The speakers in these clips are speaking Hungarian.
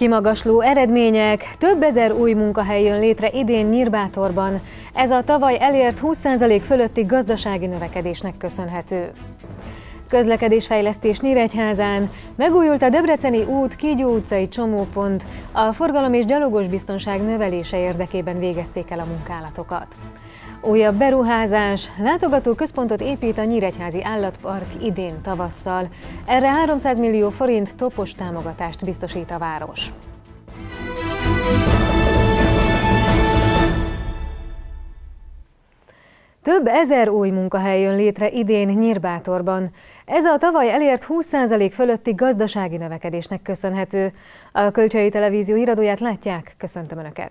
Kimagasló eredmények, több ezer új munkahely jön létre idén Nyírbátorban. Ez a tavaly elért 20% fölötti gazdasági növekedésnek köszönhető. Közlekedésfejlesztés Nyíregyházán, megújult a Debreceni út Kígyó utcai csomópont, a forgalom és gyalogos biztonság növelése érdekében végezték el a munkálatokat. Újabb beruházás, látogatóközpontot épít a Nyíregyházi Állatpark idén tavasszal. Erre 300 millió forint topos támogatást biztosít a város. Több ezer új munkahely jön létre idén Nyírbátorban. Ez a tavaly elért 20% fölötti gazdasági növekedésnek köszönhető. A Kölcsei Televízió híradóját látják, köszöntöm Önöket!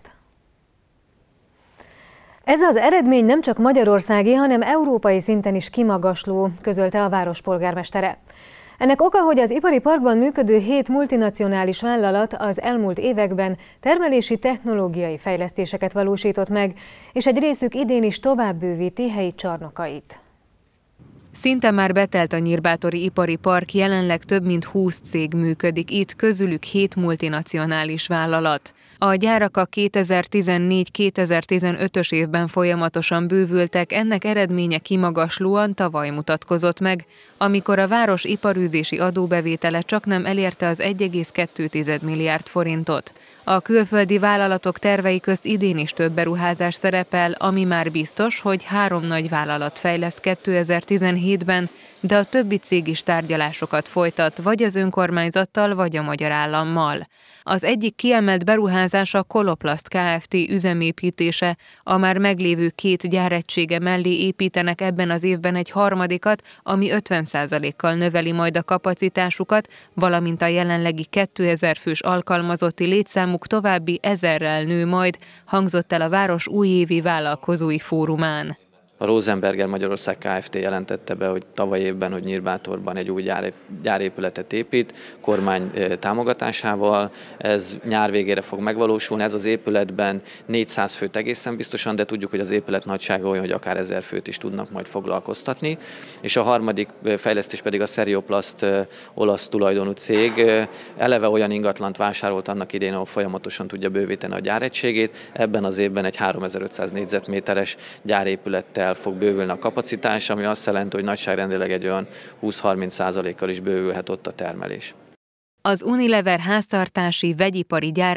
Ez az eredmény nem csak magyarországi, hanem európai szinten is kimagasló, közölte a város polgármestere. Ennek oka, hogy az ipari parkban működő 7 multinacionális vállalat az elmúlt években termelési technológiai fejlesztéseket valósított meg, és egy részük idén is tovább bővíti helyi csarnokait. Szinte már betelt a Nyírbátori ipari park, jelenleg több mint 20 cég működik itt, közülük 7 multinacionális vállalat. A gyárak a 2014-2015-ös évben folyamatosan bővültek, ennek eredménye kimagaslóan tavaly mutatkozott meg, amikor a város iparűzési adóbevétele csaknem elérte az 1,2 milliárd forintot. A külföldi vállalatok tervei közt idén is több beruházás szerepel, ami már biztos, hogy 3 nagy vállalat fejlesz 2017-ben, de a többi cég is tárgyalásokat folytat, vagy az önkormányzattal, vagy a magyar állammal. Az egyik kiemelt beruházás a Koloplast Kft. Üzemépítése, a már meglévő 2 gyáregysége mellé építenek ebben az évben egy harmadikat, ami 50%-kal növeli majd a kapacitásukat, valamint a jelenlegi 2000 fős alkalmazotti létszámuk további 1000-rel nő majd, hangzott el a város újévi vállalkozói fórumán. A Rosenberger Magyarország Kft. Jelentette be, hogy tavaly évben, hogy Nyírbátorban egy új gyárépületet épít, kormány támogatásával. Ez nyár végére fog megvalósulni. Ez az épületben 400 főt egészen biztosan, de tudjuk, hogy az épület nagysága olyan, hogy akár 1000 főt is tudnak majd foglalkoztatni. És a harmadik fejlesztés pedig a Serioplast olasz tulajdonú cég. Eleve olyan ingatlant vásárolt annak idején, ahol folyamatosan tudja bővíteni a gyáregységét. Ebben az évben egy 3500 négyzetméteres gyárépülettel fog bővülni a kapacitás, ami azt jelenti, hogy nagyságrendileg egy olyan 20-30%-kal is bővülhet ott a termelés. Az Unilever háztartási vegyipari gyár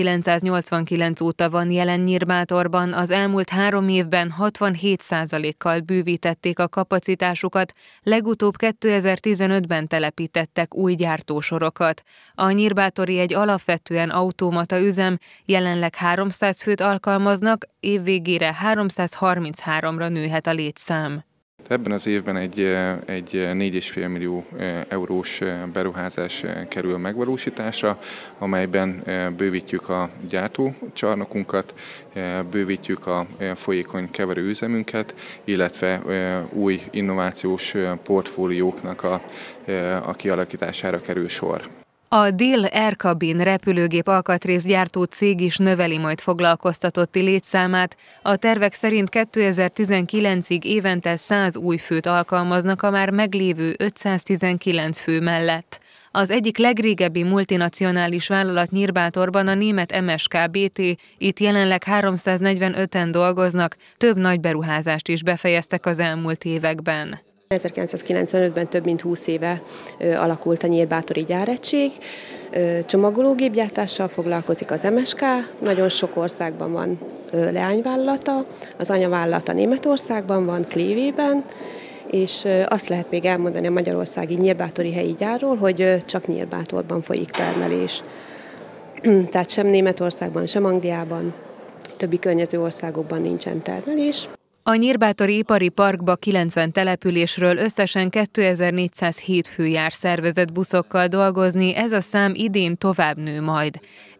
1989 óta van jelen Nyírbátorban, az elmúlt 3 évben 67%-kal bővítették a kapacitásukat, legutóbb 2015-ben telepítettek új gyártósorokat. A nyírbátori egy alapvetően automata üzem, jelenleg 300 főt alkalmaznak, évvégére 333-ra nőhet a létszám. Ebben az évben egy 4,5 millió eurós beruházás kerül megvalósításra, amelyben bővítjük a gyártócsarnokunkat, bővítjük a folyékony keverőüzemünket, illetve új innovációs portfólióknak a kialakítására kerül sor. A Dill Air Cabin repülőgép alkatrészgyártó cég is növeli majd foglalkoztatotti létszámát. A tervek szerint 2019-ig évente 100 új főt alkalmaznak a már meglévő 519 fő mellett. Az egyik legrégebbi multinacionális vállalat Nyírbátorban a német MSK BT, itt jelenleg 345-en dolgoznak, több nagy beruházást is befejeztek az elmúlt években. 1995-ben több mint 20 éve alakult a Nyírbátori gyáregység, csomagológépgyártással foglalkozik az MSK, nagyon sok országban van leányvállalata, az anyavállalata Németországban van, Klevében, és azt lehet még elmondani a magyarországi Nyírbátori helyi gyárról, hogy csak Nyírbátorban folyik termelés. Tehát sem Németországban, sem Angliában, többi környező országokban nincsen termelés. A Nyírbátori ipari parkba 90 településről összesen 2407 fő jár szervezett buszokkal dolgozni, ez a szám idén tovább nő majd.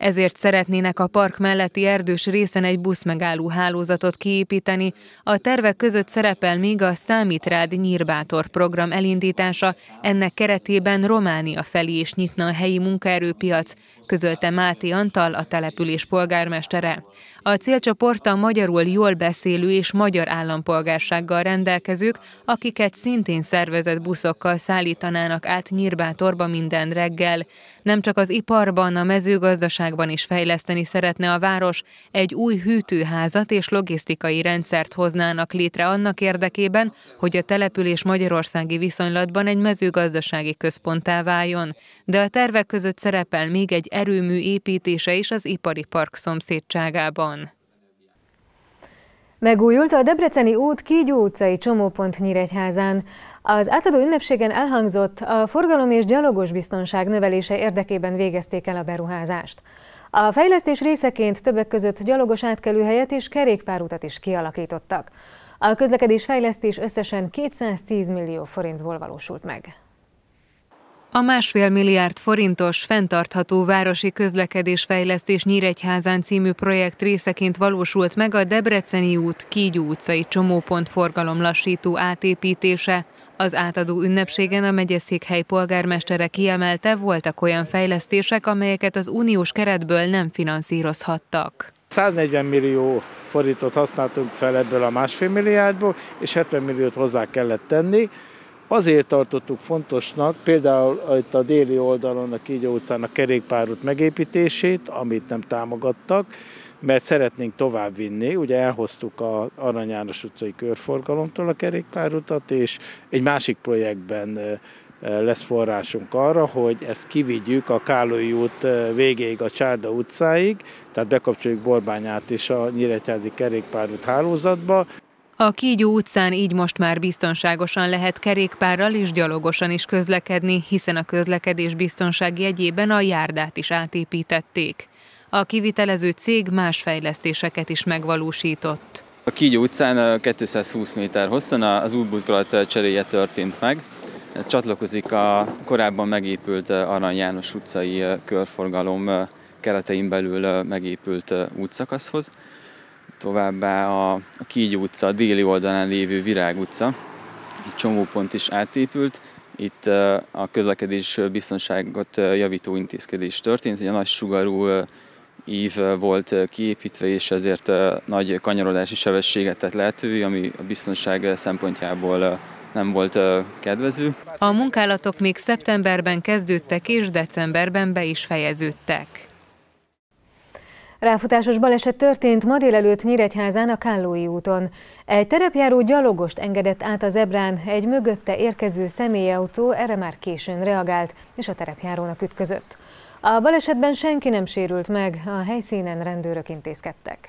Ezért szeretnének a park melletti erdős részen egy buszmegálló hálózatot kiépíteni. A tervek között szerepel még a Számít rád Nyírbátor program elindítása, ennek keretében Románia felé is nyitna a helyi munkaerőpiac, közölte Máté Antal, a település polgármestere. A célcsoport a magyarul jól beszélő és magyar állampolgársággal rendelkezők, akiket szintén szervezett buszokkal szállítanának át Nyírbátorba minden reggel. Nem csak az iparban, a mezőgazdaságban is fejleszteni szeretne a város, egy új hűtőházat és logisztikai rendszert hoznának létre annak érdekében, hogy a település magyarországi viszonylatban egy mezőgazdasági központtá váljon. De a tervek között szerepel még egy erőmű építése is az ipari park szomszédságában. Megújult a Debreceni út Kígyó utcai csomópont Nyíregyházán. Az átadó ünnepségen elhangzott, a forgalom és gyalogos biztonság növelése érdekében végezték el a beruházást. A fejlesztés részeként többek között gyalogos átkelőhelyet és kerékpárutat is kialakítottak. A közlekedésfejlesztés összesen 210 millió forintból valósult meg. A 1,5 milliárd forintos fenntartható városi közlekedésfejlesztés Nyíregyházán című projekt részeként valósult meg a Debreceni út Kígyó utcai csomópont forgalomlassító átépítése. Az átadó ünnepségen a megyeszékhely polgármestere kiemelte, voltak olyan fejlesztések, amelyeket az uniós keretből nem finanszírozhattak. 140 millió forintot használtunk fel ebből a 1,5 milliárdból, és 70 milliót hozzá kellett tenni. Azért tartottuk fontosnak, például itt a déli oldalon a Kígyó utcán a kerékpárút megépítését, amit nem támogattak, mert szeretnénk továbbvinni. Ugye elhoztuk az Arany János utcai körforgalomtól a kerékpárutat, és egy másik projektben lesz forrásunk arra, hogy ezt kivigyük a Kállói út végéig a Csárda utcáig, tehát bekapcsoljuk Borbányát is a nyíregyházi kerékpárút hálózatba. A Kígyó utcán így most már biztonságosan lehet kerékpárral és gyalogosan is közlekedni, hiszen a közlekedés biztonság jegyében a járdát is átépítették. A kivitelező cég más fejlesztéseket is megvalósított. A Kígyó utcán 220 méter hosszon az útburkolat cseréje történt meg. Csatlakozik a korábban megépült Arany János utcai körforgalom keretein belül megépült útszakaszhoz. Továbbá a Kígyó utca, a déli oldalán lévő Virág utca, egy csomópont is átépült. Itt a közlekedés biztonságot javító intézkedés történt, hogy a nagy sugarú ív volt kiépítve, és ezért nagy kanyarodási sebességet tett lehetővé, ami a biztonság szempontjából nem volt kedvező. A munkálatok még szeptemberben kezdődtek, és decemberben be is fejeződtek. Ráfutásos baleset történt ma délelőtt Nyíregyházán a Kállói úton. Egy terepjáró gyalogost engedett át a zebrán, egy mögötte érkező személyautó erre már későn reagált, és a terepjárónak ütközött. A balesetben senki nem sérült meg, a helyszínen rendőrök intézkedtek.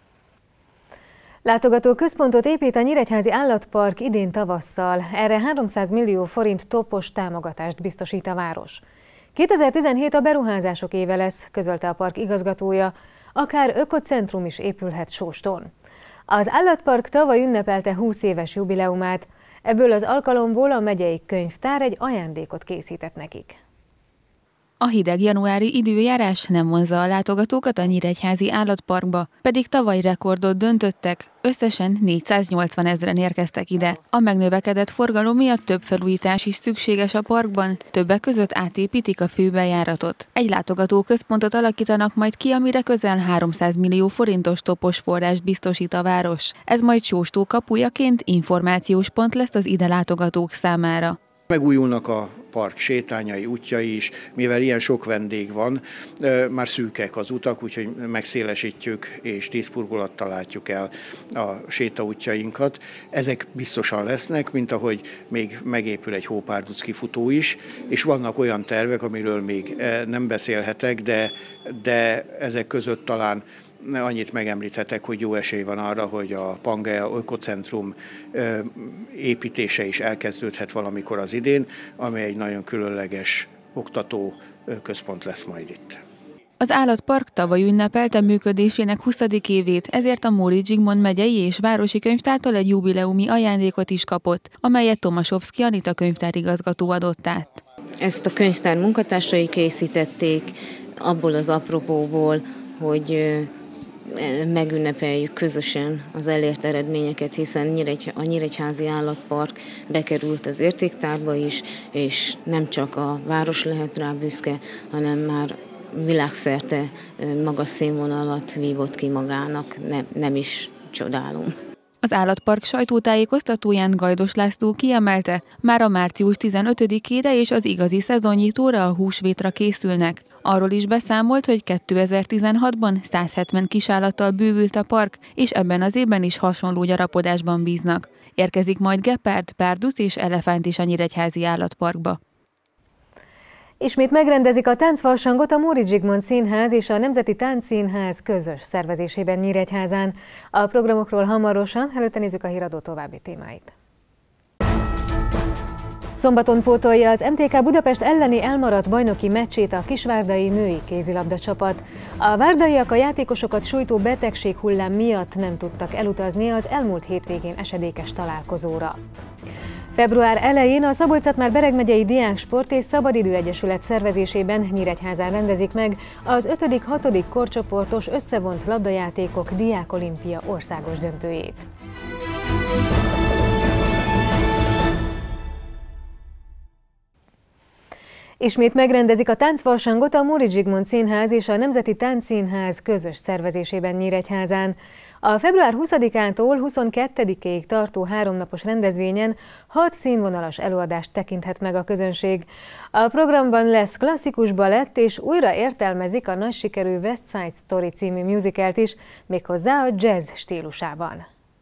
Látogatóközpontot épít a Nyíregyházi Állatpark idén tavasszal, erre 300 millió forint topos támogatást biztosít a város. 2017 a beruházások éve lesz, közölte a park igazgatója, akár ökocentrum is épülhet Sóston. Az állatpark tavaly ünnepelte 20 éves jubileumát, ebből az alkalomból a megyei könyvtár egy ajándékot készített nekik. A hideg januári időjárás nem vonzza a látogatókat a Nyíregyházi Állatparkba, pedig tavaly rekordot döntöttek, összesen 480 000-en érkeztek ide. A megnövekedett forgalom miatt több felújítás is szükséges a parkban, többek között átépítik a főbejáratot. Egy látogatóközpontot alakítanak majd ki, amire közel 300 millió forintos topos forrást biztosít a város. Ez majd Sóstó kapujaként információs pont lesz az ide látogatók számára. Megújulnak a park sétányai, útjai is, mivel ilyen sok vendég van, már szűkek az utak, úgyhogy megszélesítjük és 10 burkolattal látjuk el a sétaútjainkat. Ezek biztosan lesznek, mint ahogy még megépül egy hópárduc kifutó is, és vannak olyan tervek, amiről még nem beszélhetek, de ezek között talán annyit megemlíthetek, hogy jó esély van arra, hogy a Pangea Ökocentrum építése is elkezdődhet valamikor az idén, amely egy nagyon különleges oktató központ lesz majd itt. Az állatpark tavaly ünnepelte működésének 20. évét, ezért a Móricz Zsigmond megyei és városi könyvtártól egy jubileumi ajándékot is kapott, amelyet Tomaszowski Anita könyvtárigazgató adott át. Ezt a könyvtár munkatársai készítették, abból az apropóból, hogy megünnepeljük közösen az elért eredményeket, hiszen a Nyíregyházi Állatpark bekerült az értéktárba is, és nem csak a város lehet rá büszke, hanem már világszerte magas színvonalat vívott ki magának, nem is csodálom. Az állatpark sajtótájékoztatóján Gajdos László kiemelte, már a március 15-ére és az igazi szezonnyitóra, a húsvétra készülnek. Arról is beszámolt, hogy 2016-ban 170 kisállattal bővült a park, és ebben az évben is hasonló gyarapodásban bíznak. Érkezik majd gepárd, párduc és elefánt is a Nyíregyházi Állatparkba. Ismét megrendezik a táncfarsangot a Móricz Zsigmond Színház és a Nemzeti Táncszínház közös szervezésében Nyíregyházán. A programokról hamarosan, előtte nézzük a híradó további témáit. Szombaton pótolja az MTK Budapest elleni elmaradt bajnoki meccsét a kisvárdai női kézilabda csapat. A várdaiak a játékosokat sújtó betegség hullám miatt nem tudtak elutazni az elmúlt hétvégén esedékes találkozóra. Február elején a Szabolcs-Szatmár-Bereg megyei Diáksport és Szabadidő Egyesület szervezésében Nyíregyházán rendezik meg az 5.-6. korcsoportos összevont labdajátékok Diákolimpia országos döntőjét. Ismét megrendezik a táncfarsangot a Móricz Zsigmond Színház és a Nemzeti Táncszínház közös szervezésében Nyíregyházán. A február 20-ától 22-ig tartó 3 napos rendezvényen 6 színvonalas előadást tekinthet meg a közönség. A programban lesz klasszikus balett, és újra értelmezik a nagy sikerű West Side Story című musicalt is, méghozzá a jazz stílusában.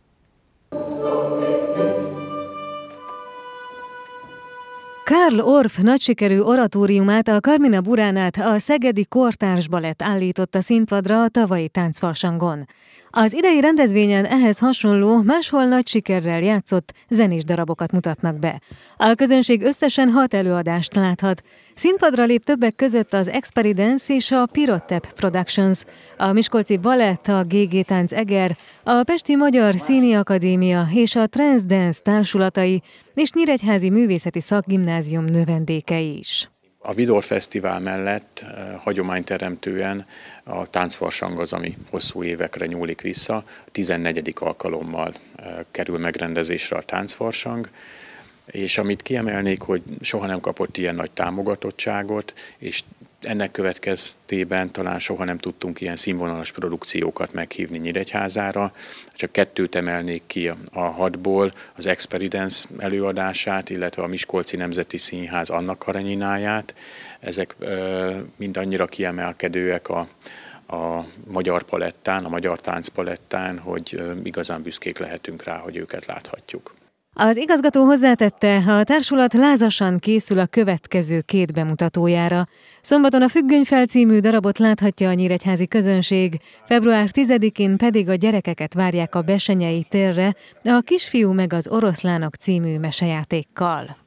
Karl Orff nagysikerű oratóriumát, a Carmina Buránát a Szegedi Kortárs Balett állította színpadra a tavalyi táncfarsangon. Az idei rendezvényen ehhez hasonló, máshol nagy sikerrel játszott zenés darabokat mutatnak be. A közönség összesen 6 előadást láthat. Színpadra lép többek között az Experience és a Pirotep Productions, a Miskolci Balett, a GG Tánc Eger, a Pesti Magyar Színi Akadémia és a Transdance társulatai, és Nyíregyházi Művészeti Szakgimnázium növendékei is. A Vidor Fesztivál mellett hagyományteremtően a táncfarsang az, ami hosszú évekre nyúlik vissza. 14. alkalommal kerül megrendezésre a táncfarsang, és amit kiemelnék, hogy soha nem kapott ilyen nagy támogatottságot, és ennek következtében talán soha nem tudtunk ilyen színvonalas produkciókat meghívni Nyíregyházára. Csak 2 emelnék ki a 6-ból, az Experience előadását, illetve a Miskolci Nemzeti Színház Anna Karenináját. Ezek mind annyira kiemelkedőek a magyar palettán, a magyar táncpalettán, hogy igazán büszkék lehetünk rá, hogy őket láthatjuk. Az igazgató hozzátette, a társulat lázasan készül a következő 2 bemutatójára. Szombaton a Függönyfel című darabot láthatja a nyíregyházi közönség, február 10-én pedig a gyerekeket várják a Besenyei térre a Kisfiú meg az oroszlánok című mesejátékkal.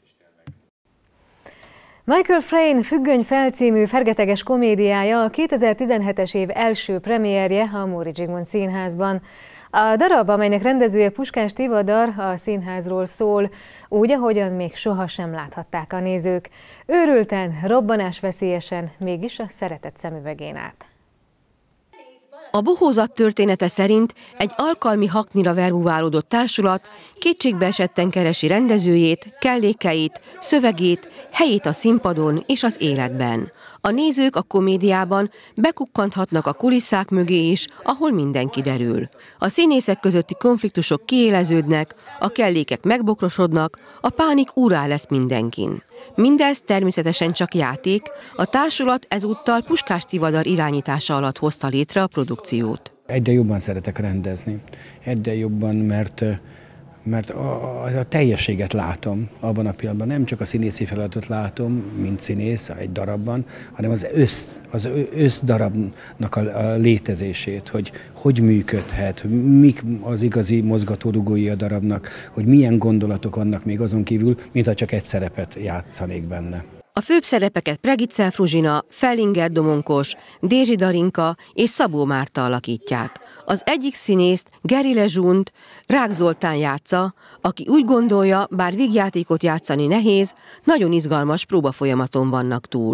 Michael Frayn Függönyfel című fergeteges komédiája a 2017-es év első premierje a Móricz Zsigmond Színházban. A darab, amelynek rendezője Puskás Tivadar, a színházról szól, úgy, ahogyan még sohasem láthatták a nézők. Őrülten, robbanásveszélyesen, mégis a szeretet szemüvegén át. A bohózat története szerint egy alkalmi haknira verbuválódott társulat kétségbeesetten keresi rendezőjét, kellékeit, szövegét, helyét a színpadon és az életben. A nézők a komédiában bekukkanthatnak a kulisszák mögé is, ahol minden kiderül. A színészek közötti konfliktusok kiéleződnek, a kellékek megbokrosodnak, a pánik úrrá lesz mindenkin. Mindez természetesen csak játék, a társulat ezúttal Puskás Tivadar irányítása alatt hozta létre a produkciót. Egyre jobban szeretek rendezni, egyre jobban, mert a teljességet látom abban a pillanatban. Nem csak a színészi feladatot látom, mint színész egy darabban, hanem az összdarabnak a létezését, hogy működhet, mik az igazi mozgatórugói a darabnak, hogy milyen gondolatok vannak még azon kívül, mintha csak egy szerepet játszanék benne. A főbb szerepeket Pregicel Fruzsina, Fellinger Domonkos, Dézsi Darinka és Szabó Márta alakítják. Az egyik színészt, Geri Lezsunt, Rák Zoltán játsza, aki úgy gondolja, bár vígjátékot játszani nehéz, nagyon izgalmas próbafolyamaton vannak túl.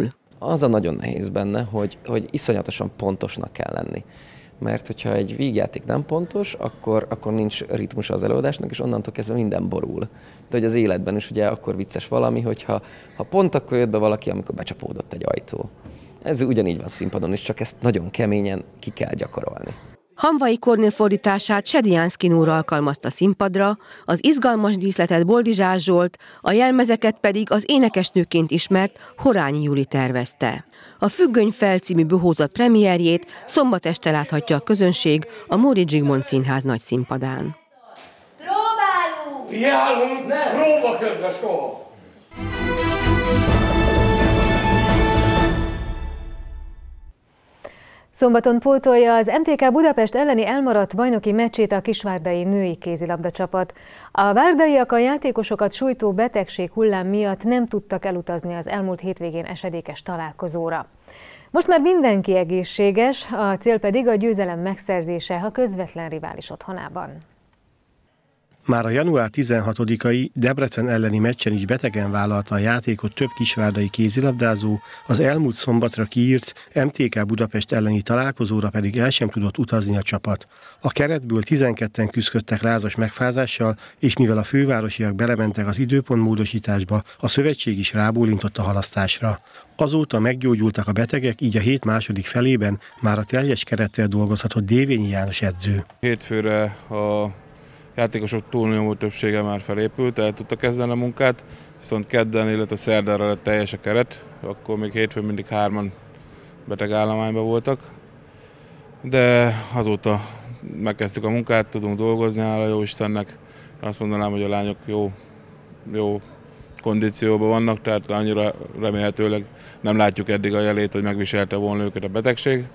az a nagyon nehéz benne, hogy iszonyatosan pontosnak kell lenni. Mert hogyha egy vígjáték nem pontos, akkor nincs ritmus az előadásnak, és onnantól kezdve minden borul. De hogy az életben is ugye akkor vicces valami, hogyha pont akkor jött be valaki, amikor becsapódott egy ajtó. Ez ugyanígy van színpadon is, csak ezt nagyon keményen ki kell gyakorolni. Hamvai Kornél fordítását Sediánszky Nóra alkalmazta színpadra, az izgalmas díszletet Boldizsás Zsolt, a jelmezeket pedig az énekesnőként ismert Horányi Juli tervezte. A Függöny fel című bohózat premierjét szombat este láthatja a közönség a Móricz Zsigmond Színház nagy színpadán. Próbálunk! Hiálunk, próba közben soha! Szombaton pótolja az MTK Budapest elleni elmaradt bajnoki meccsét a kisvárdai női kézilabda csapat. A várdaiak a játékosokat sújtó betegség hullám miatt nem tudtak elutazni az elmúlt hétvégén esedékes találkozóra. Most már mindenki egészséges, a cél pedig a győzelem megszerzése a közvetlen rivális otthonában. Már a január 16-ai Debrecen elleni meccsen is betegen vállalta a játékot több kisvárdai kézilabdázó, az elmúlt szombatra kiírt MTK Budapest elleni találkozóra pedig el sem tudott utazni a csapat. A keretből 12-en küzdöttek lázas megfázással, és mivel a fővárosiak belementek az időpontmódosításba, a szövetség is rábólintott a halasztásra. Azóta meggyógyultak a betegek, így a hét második felében már a teljes kerettel dolgozhatott Dévényi János edző. Hétfőre a játékosok túlnyomó többsége már felépült, el tudta kezdeni a munkát, viszont kedden, illetve szerdára lett teljes a keret, akkor még hétfőn mindig 3-an beteg állományban voltak. De azóta megkezdtük a munkát, tudunk dolgozni, hála jó Istennek. Azt mondanám, hogy a lányok jó kondícióban vannak, tehát annyira remélhetőleg nem látjuk eddig a jelét, hogy megviselte volna őket a betegség.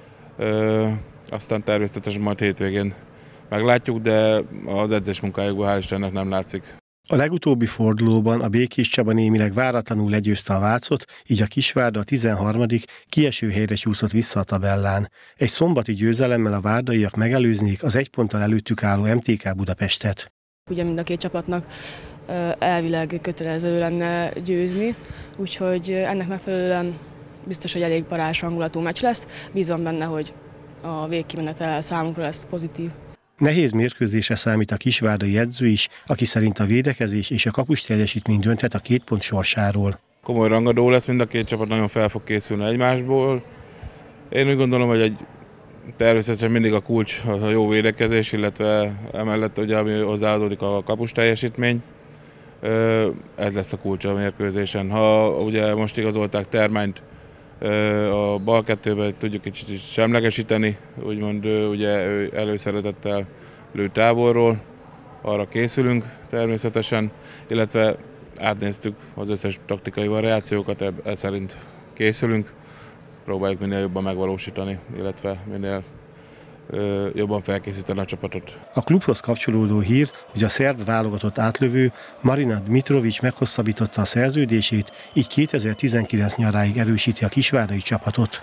Aztán természetesen majd hétvégén meglátjuk, de az edzés munkájukban hál' Istennek nem látszik. A legutóbbi fordulóban a Békés Csaba némileg váratlanul legyőzte a Vácot, így a Kisvárda a 13. kieső helyre csúszott vissza a tabellán. Egy szombati győzelemmel a várdaiak megelőznék az 1 ponttal előttük álló MTK Budapestet. Ugye mind a két csapatnak elvileg kötelező lenne győzni, úgyhogy ennek megfelelően biztos, hogy elég parázs hangulatú meccs lesz. Bízom benne, hogy a végkimenetel számunkra lesz pozitív. Nehéz mérkőzésre számít a kisvárdai edző is, aki szerint a védekezés és a kapus teljesítmény dönthet a 2 pont sorsáról. Komoly rangadó lesz, mind a két csapat nagyon fel fog készülni egymásból. Én úgy gondolom, hogy természetesen mindig a kulcs a jó védekezés, illetve emellett ugye, ami hozzáadódik a kapus teljesítmény. Ez lesz a kulcs a mérkőzésen. Ha ugye most igazolták Termányt, a bal kettőben tudjuk kicsit semlegesíteni, úgymond ugye előszeretettel lő távolról, arra készülünk természetesen, illetve átnéztük az összes taktikai variációkat, ez szerint készülünk, próbáljuk minél jobban megvalósítani, illetve minél jobban felkészíteni a csapatot. A klubhoz kapcsolódó hír, hogy a szerb válogatott átlövő Marina Dmitrovic meghosszabbította a szerződését, így 2019 nyaráig erősíti a kisvárdai csapatot.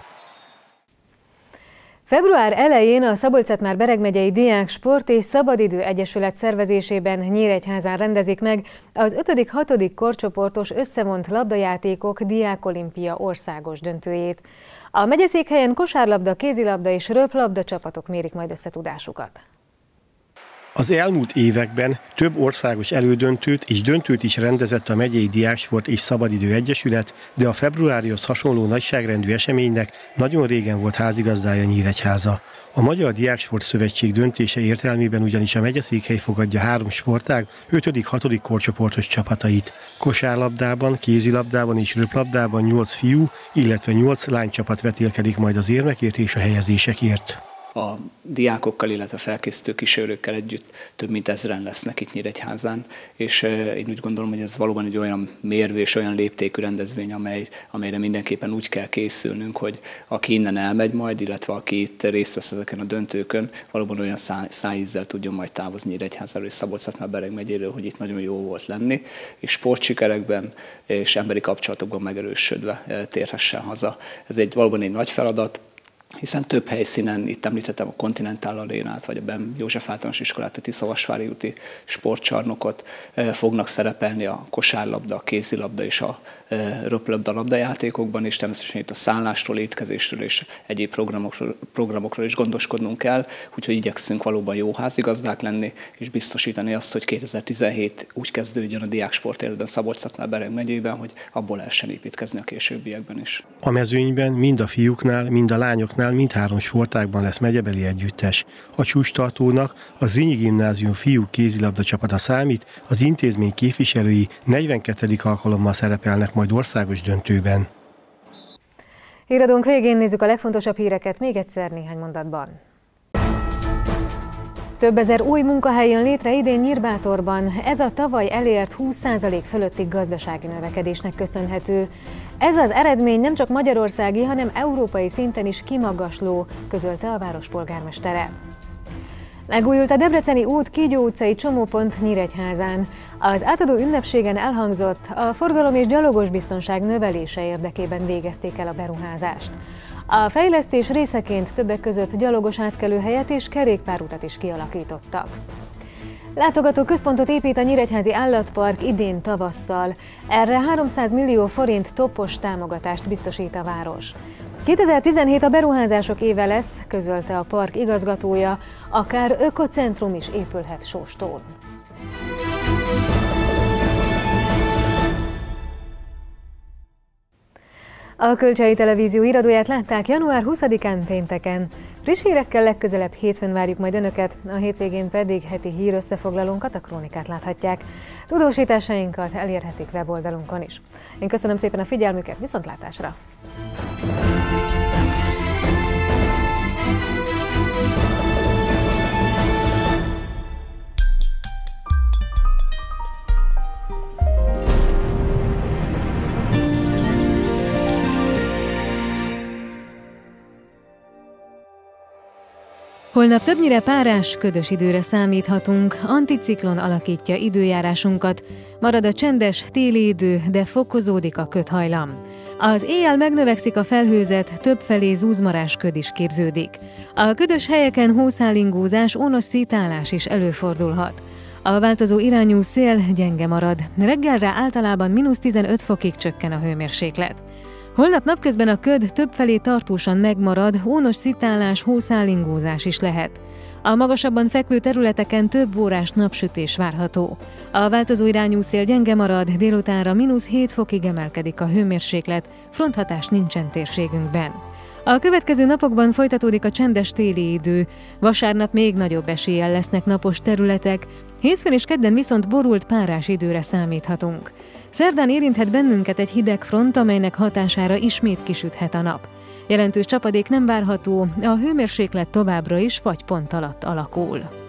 Február elején a Szabolcs-Szatmár-Bereg megyei Diák Sport és Szabadidő Egyesület szervezésében Nyíregyházán rendezik meg az 5.-6. korcsoportos összevont labdajátékok Diákolimpia országos döntőjét. A megyeszékhelyen kosárlabda, kézilabda és röplabda csapatok mérik majd összetudásukat. Az elmúlt években több országos elődöntőt és döntőt is rendezett a megyei Diáksport és Szabadidő Egyesület, de a februárihoz hasonló nagyságrendű eseménynek nagyon régen volt házigazdája Nyíregyháza. A Magyar Diáksport Szövetség döntése értelmében ugyanis a megyeszékhely fogadja 3 sportág 5.-6. korcsoportos csapatait. Kosárlabdában, kézilabdában és röplabdában 8 fiú, illetve 8 lánycsapat vetélkedik majd az érmekért és a helyezésekért. A diákokkal, illetve felkészítő kísérőkkel együtt több mint 1000-en lesznek itt Nyíregyházán, és én úgy gondolom, hogy ez valóban egy olyan mérvő és olyan léptékű rendezvény, amelyre mindenképpen úgy kell készülnünk, hogy aki innen elmegy majd, illetve aki itt részt vesz ezeken a döntőkön, valóban olyan szájízzel tudjon majd távozni Nyíregyházáról és Szabolcs-Szatmár-Bereg megyéről, hogy itt nagyon jó volt lenni, és sportsikerekben és emberi kapcsolatokban megerősödve térhessen haza. Ez valóban egy nagy feladat. hiszen több helyszínen, itt említettem a Continental Arénát, vagy a BEM József Általános Iskolát, a Tiszavasvári úti sportcsarnokot, fognak szerepelni a kosárlabda, a kézilabda és a röplabda labdajátékokban, és természetesen itt a szállásról, étkezésről és egyéb programokról is gondoskodnunk kell, úgyhogy igyekszünk valóban jó házigazdák lenni, és biztosítani azt, hogy 2017 úgy kezdődjön a diáksport életben Szabolcs-Szatmár-Bereg megyében, hogy abból lehessen építkezni a későbbiekben is. A mezőnyben mind a fiúknál, mind a lányoknál mindhárom sportágban lesz megyebeli együttes. A csúcstartónak a Zrínyi Gimnázium fiúk kézilabda csapata számít, az intézmény képviselői 42. alkalommal szerepelnek majd országos döntőben. Híradónk végén nézzük a legfontosabb híreket még egyszer néhány mondatban. Több ezer új munkahely jön létre idén Nyírbátorban. Ez a tavaly elért 20% fölötti gazdasági növekedésnek köszönhető. Ez az eredmény nem csak magyarországi, hanem európai szinten is kimagasló, közölte a város polgármestere. Megújult a Debreceni út Kígyó utcai csomópont Nyíregyházán. Az átadó ünnepségen elhangzott, a forgalom és gyalogos biztonság növelése érdekében végezték el a beruházást. A fejlesztés részeként többek között gyalogos átkelőhelyet és kerékpárutat is kialakítottak. Látogatóközpontot épít a Nyíregyházi Állatpark idén tavasszal. Erre 300 millió forint toppos támogatást biztosít a város. 2017 a beruházások éve lesz, közölte a park igazgatója, akár ökocentrum is épülhet Sóstón. A Kölcsei Televízió híradóját látták január 20-án pénteken. Friss hírekkel legközelebb hétfőn várjuk majd Önöket, a hétvégén pedig heti hírösszefoglalónkat, a Krónikát láthatják. Tudósításainkat elérhetik weboldalunkon is. Én köszönöm szépen a figyelmüket, viszontlátásra! Holnap többnyire párás, ködös időre számíthatunk, anticiklon alakítja időjárásunkat, marad a csendes téli idő, de fokozódik a ködhajlam. Az éjjel megnövekszik a felhőzet, többfelé zúzmarás köd is képződik. A ködös helyeken hószálingózás, ónos szítálás is előfordulhat. A változó irányú szél gyenge marad, reggelre általában -15 fokig csökken a hőmérséklet. Holnap napközben a köd többfelé tartósan megmarad, ónos szitálás, hószálingózás is lehet. A magasabban fekvő területeken több órás napsütés várható. A változó irányú szél gyenge marad, délutánra -7 fokig emelkedik a hőmérséklet, fronthatás nincsen térségünkben. A következő napokban folytatódik a csendes téli idő, vasárnap még nagyobb eséllyel lesznek napos területek, hétfőn és kedden viszont borult párás időre számíthatunk. Szerdán érinthet bennünket egy hideg front, amelynek hatására ismét kisüthet a nap. Jelentős csapadék nem várható, a hőmérséklet továbbra is fagypont alatt alakul.